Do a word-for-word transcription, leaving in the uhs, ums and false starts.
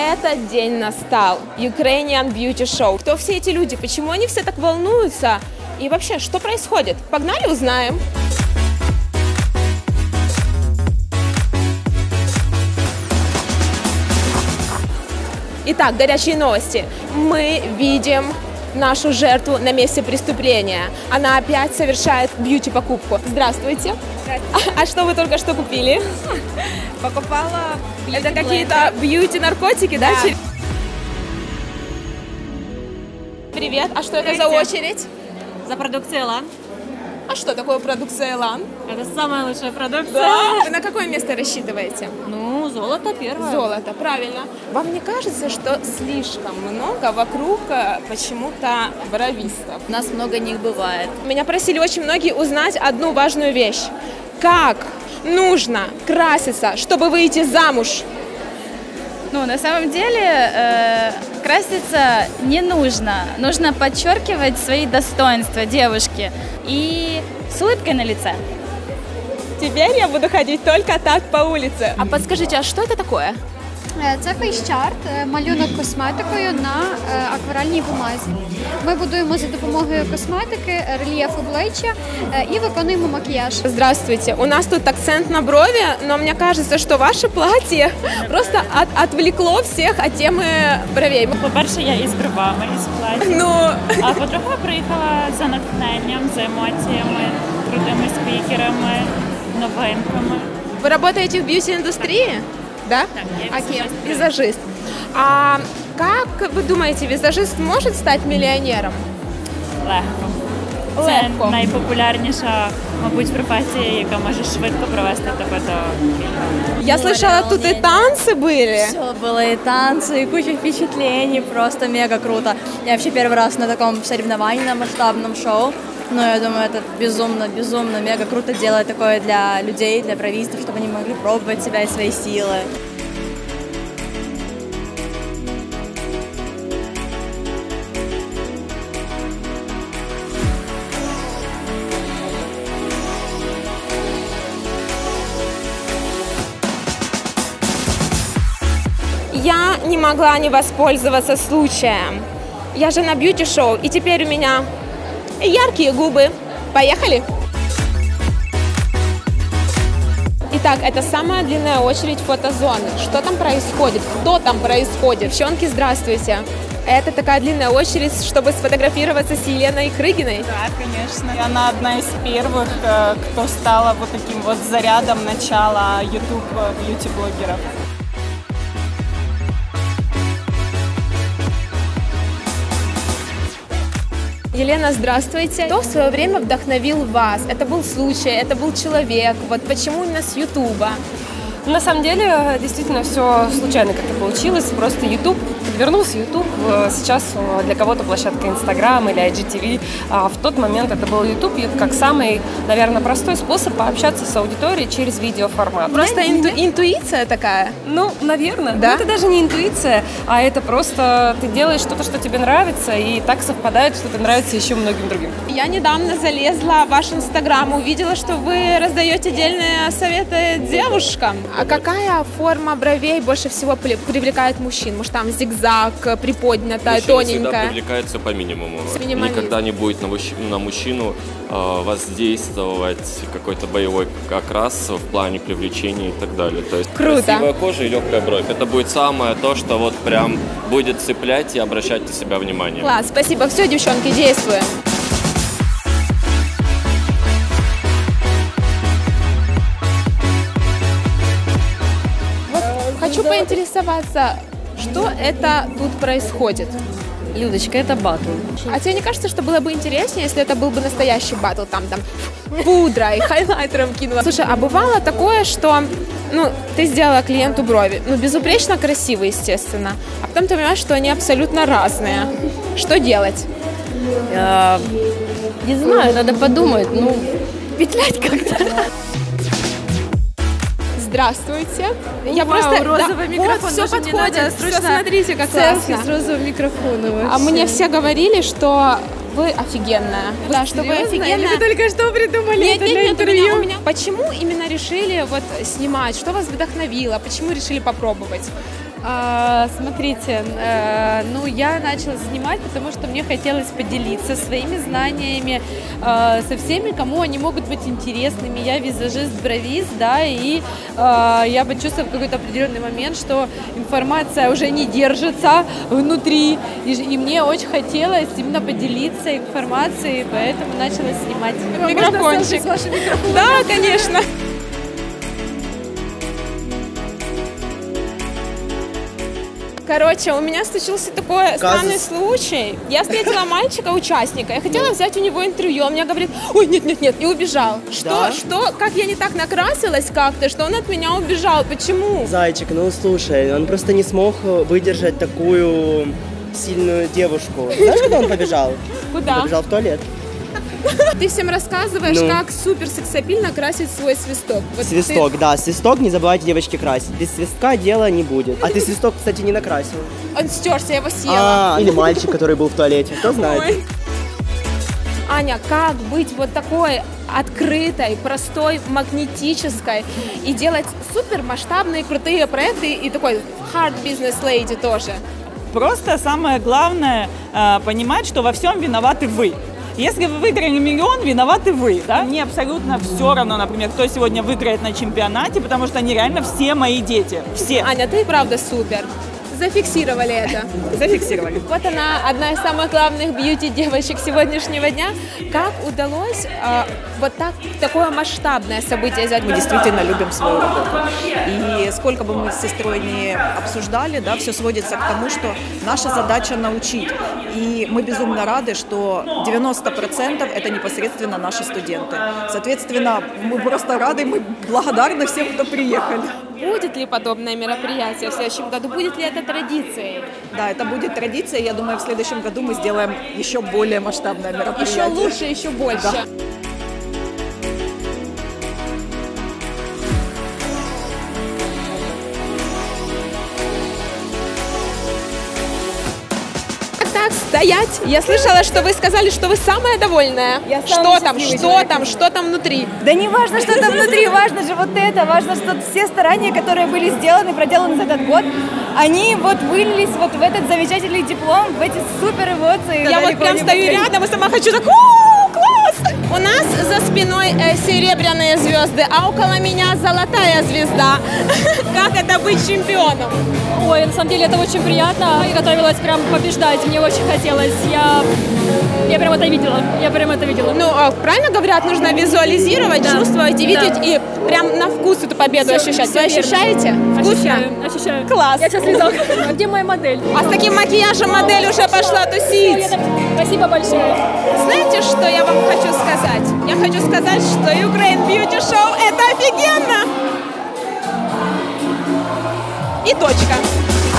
Этот день настал. Ukrainian Beauty Show. Кто все эти люди? Почему они все так волнуются? И вообще, что происходит? Погнали, узнаем. Итак, горячие новости. Мы видим нашу жертву на месте преступления. Она опять совершает бьюти-покупку. Здравствуйте. Здравствуйте. А, а что вы только что купили? Покупала бьюти. Это какие-то бьюти-наркотики, да? Да. Привет. А что это за очередь? За продукцией Элан. А что такое продукция Элан? Это самая лучшая продукция. Да. Вы на какое место рассчитываете? Ну, золото первое. Золото, правильно. Вам не кажется, что слишком много вокруг почему-то бровистов? У нас много них бывает. Меня просили очень многие узнать одну важную вещь. Как нужно краситься, чтобы выйти замуж? Ну, на самом деле, э, краситься не нужно. Нужно подчеркивать свои достоинства девушки и с улыбкой на лице. Теперь я буду ходить только так по улице. А подскажите, а что это такое? Це фейс-чарт, малюнок косметикою на акварельній бумазі. Ми будуємо за допомогою косметики рельєф обличчя і виконуємо макіяж. Здравствуйте. У нас тут акцент на брови, но мне кажется, что ваше платье просто от, отвлекло всех от темы бровей. По-перше, я із бровами, із платтям. Ну... А по-друге, приїхала за натхненням, за емоціями, крутими спікерами, новинками. Вы работаете в бьюти-индустрии? Да? Так, я а кем? визажист. Визажист. А как вы думаете, визажист может стать миллионером? Легко. Легко. Це найпопулярніша, мабуть, професія, яка може швидко привести тебе до мільйона. Я слышала, тут и танцы были. Все было, и танцы, и куча впечатлений, просто мега круто. Я вообще первый раз на таком соревновании, на масштабном шоу, но я думаю, это безумно, безумно, мега круто делать такое для людей, для бровистов, чтобы они могли пробовать себя и свои силы. Я не могла не воспользоваться случаем. Я же на бьюти-шоу, и теперь у меня яркие губы. Поехали! Итак, это самая длинная очередь фотозоны. Что там происходит? Кто там происходит? Девчонки, здравствуйте. Это такая длинная очередь, чтобы сфотографироваться с Еленой Крыгиной? Да, конечно. И она одна из первых, кто стала вот таким вот зарядом начала YouTube бьюти-блогеров. Елена, здравствуйте. Кто в свое время вдохновил вас? Это был случай, это был человек. Вот почему именно с Ютуба? На самом деле, действительно, все случайно как-то получилось. Просто YouTube, подвернулся YouTube. Сейчас для кого-то площадка Instagram или ай джи ти ви. А в тот момент это был YouTube как самый, наверное, простой способ пообщаться с аудиторией через видеоформат. Просто инту интуиция такая? Ну, наверное. Да? Ну, это даже не интуиция, а это просто ты делаешь что-то, что тебе нравится, и так совпадает, что это нравится еще многим другим. Я недавно залезла в ваш Инстаграм, увидела, что вы раздаете отдельные советы девушкам. А какая форма бровей больше всего привлекает мужчин? Может, там зигзаг, приподнятая, Мужчина тоненькая? всегда привлекается по минимуму. Никогда не будет на мужчину, на мужчину э, воздействовать какой-то боевой окрас в плане привлечения и так далее. То есть Круто. Красивая кожа и легкая бровь. Это будет самое то, что вот прям будет цеплять и обращать на себя внимание. Класс, спасибо. Все, девчонки, действуем. Хочу поинтересоваться, что это тут происходит? Людочка, это батл. А тебе не кажется, что было бы интереснее, если это был бы настоящий батл, там, там, пудрой, хайлайтером кинула? Слушай, а бывало такое, что, ну, ты сделала клиенту брови, ну, безупречно красивые, естественно, а потом ты понимаешь, что они абсолютно разные. Что делать? Я... Не знаю, надо подумать, ну, петлять как-то. Здравствуйте. Я Вау, просто розовый да, микрофон, вот, все даже мне подходит. надо Все, срочно смотрите, как селфи классно. с розовым микрофоном. А мне все говорили, что вы офигенная. Да, что вы офигенная. Вы только что придумали Нет, это нет, для нет, у интервью? меня, у меня. Почему именно решили вот снимать? Что вас вдохновило? Почему решили попробовать? А, смотрите, э, ну я начала снимать, потому что мне хотелось поделиться своими знаниями э, со всеми, кому они могут быть интересными. Я визажист, бровист, да, и э, я почувствовала в какой-то определенный момент, что информация уже не держится внутри, и, и мне очень хотелось именно поделиться информацией, поэтому начала снимать. Микрофончик. Да, конечно. Короче, у меня случился такой странный случай. Я встретила мальчика-участника, я хотела взять у него интервью, он мне говорит, ой, нет-нет-нет, и убежал. Что, Да? что, как я не так накрасилась как-то, что он от меня убежал, почему? Зайчик, ну слушай, он просто не смог выдержать такую сильную девушку. Знаешь, куда он побежал? Куда? Он побежал в туалет. Ты всем рассказываешь, Ну. как супер сексапильно красить свой свисток. Вот Свисток, да, свисток не забывайте, девочки, красить. Без свистка дела не будет. А ты свисток, кстати, не накрасил. ты- Он стерся, я его съела. А, или мальчик, который был в туалете, кто знает. Ой. Аня, как быть вот такой открытой, простой, магнетической и делать супер масштабные, крутые проекты и такой hard business lady тоже? Просто самое главное э, понимать, что во всем виноваты вы. Если вы выиграли миллион, виноваты вы. Да? Мне абсолютно все равно, например, кто сегодня выиграет на чемпионате, потому что они реально все мои дети. Все. Аня, ты и правда супер. Зафиксировали это. Зафиксировали. Вот она, одна из самых главных бьюти-девочек сегодняшнего дня. Как удалось э, вот так, такое масштабное событие взять? Мы действительно любим свою работу. И сколько бы мы с сестрой не обсуждали, да, все сводится к тому, что наша задача научить. И мы безумно рады, что девяносто процентов это непосредственно наши студенты. Соответственно, мы просто рады, мы благодарны всем, кто приехали. Будет ли подобное мероприятие в следующем году? Будет ли это традицией? Да, это будет традиция. Я думаю, в следующем году мы сделаем еще более масштабное мероприятие. Еще лучше, еще больше. Да. Так, стоять. Я слышала, что вы сказали, что вы самая довольная. Я что самый там, счастливый что человек. там, что там внутри? Да не важно, что там внутри, важно же вот это, важно, что все старания, которые были сделаны, проделаны за этот год, они вот вылились вот в этот замечательный диплом, в эти супер эмоции. Я вот прям стою рядом и сама хочу так, у класс! У нас за спиной э, серебряные звезды, а около меня золотая звезда. Как это быть чемпионом? Ой, на самом деле это очень приятно. Я готовилась прям побеждать, мне очень хотелось. Я, я прям это видела, я прям это видела. Ну, а правильно говорят, нужно визуализировать, Да. чувствовать и видеть, Да. и прям на вкус эту победу Всё- ощущать. всё Вы верно. ощущаете? Вкусно? Ощущаю, ощущаю. Класс. Я сейчас вязала. А где моя модель? А с таким макияжем модель уже пошла тусить. Я так- Спасибо большое. Знаете, что я вам хочу сказать? Я хочу сказать, что Ukraine Beauty Show это офигенно! И точка.